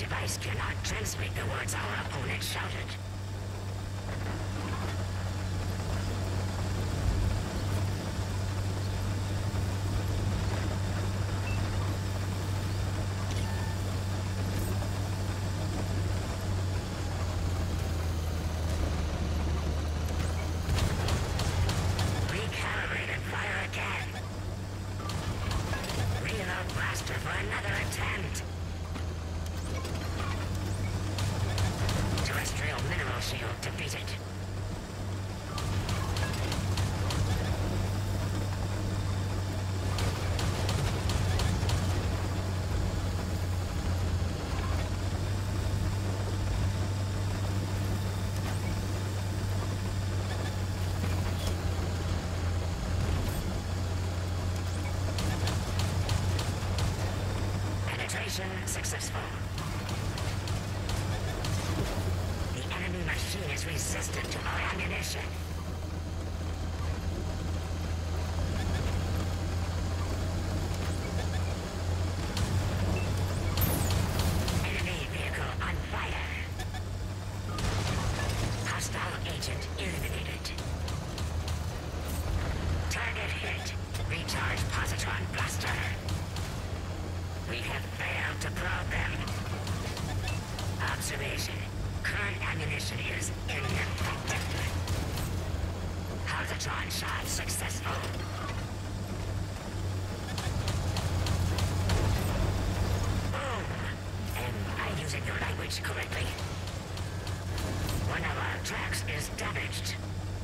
device cannot transmit the words our opponent shouted. Recalibrate and fire again. Reload blaster for another attempt. Terrestrial mineral shield defeated. Penetration successful. The enemy machine is resistant to our ammunition. Enemy vehicle on fire. Hostile agent eliminated. Target hit. Recharge positron blaster. We have failed to probe them. Observation. Current ammunition is ineffective. Positron shot successful. Boom! Am I using your language correctly? One of our tracks is damaged.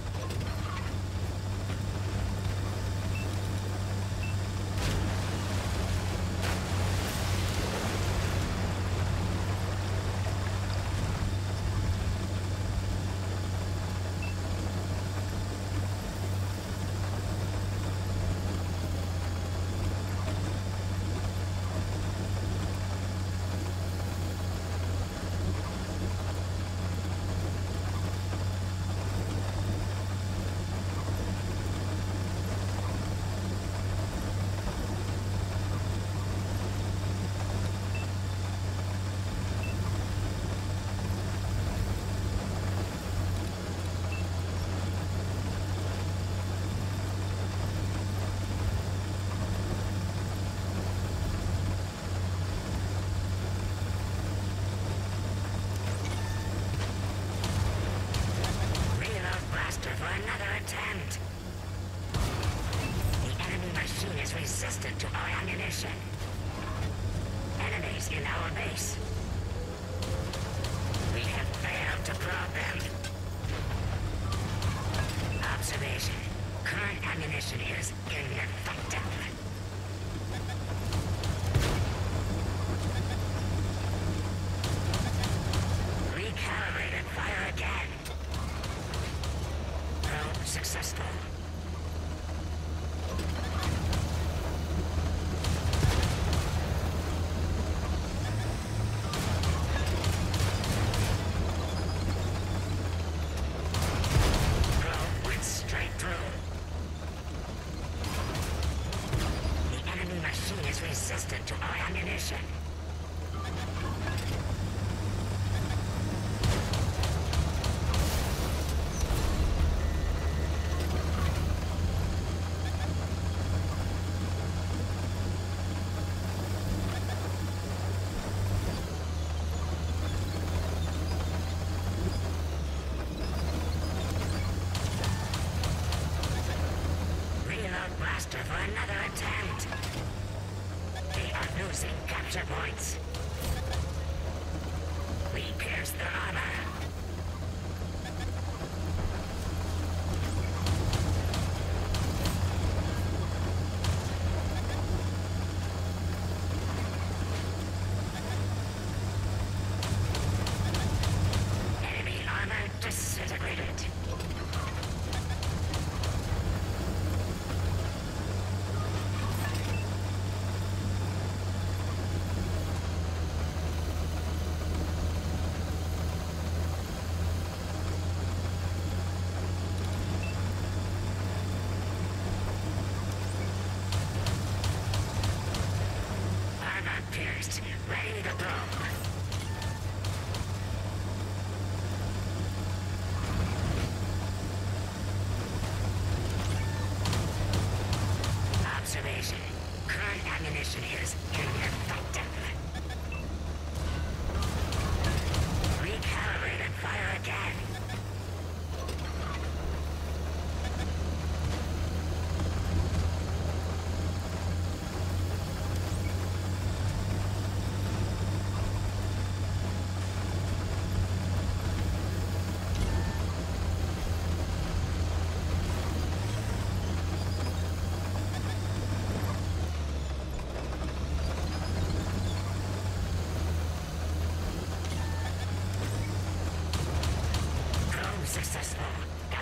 Resistant to our ammunition. Enemies in our base. We have failed to probe them. Observation. Current ammunition is ineffective. Recalibrate and fire again. Probe successful. Resistant to our ammunition. Reload blaster for another attempt. They are losing capture points. We pierce their armor. Enemy armor disintegrated. Ready to go.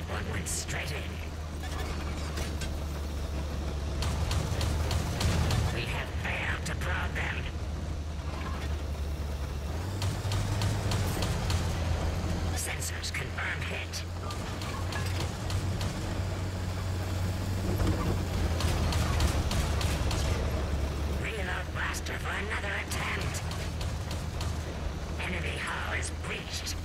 That one went straight in. We have failed to prod them. Sensors confirmed hit. Reload blaster for another attempt. Enemy hull is breached.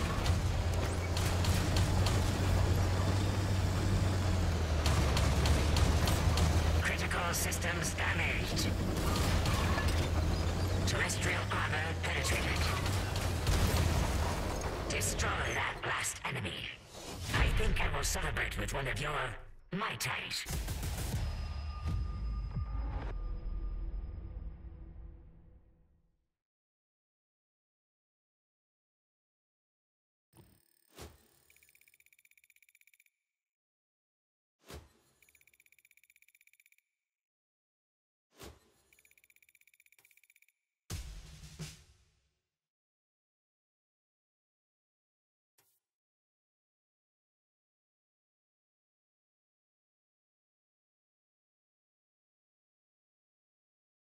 Critical systems damaged. Terrestrial armor penetrated. Destroy that last enemy. I think I will celebrate with one of your Mai Tais.